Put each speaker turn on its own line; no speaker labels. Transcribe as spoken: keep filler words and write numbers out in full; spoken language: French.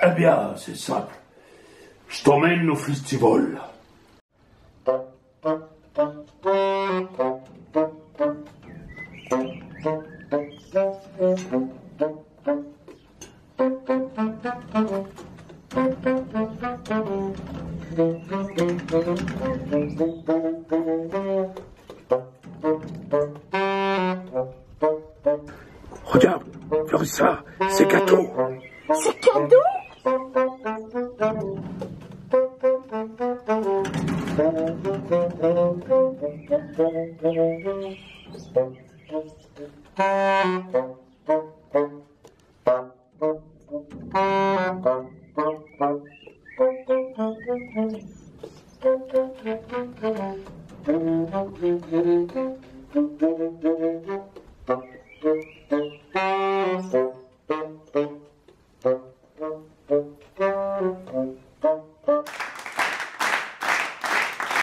Eh bien, c'est simple. Je t'emmène au festival. Regarde, Florissa, c'est gâteau.
C'est cadeau?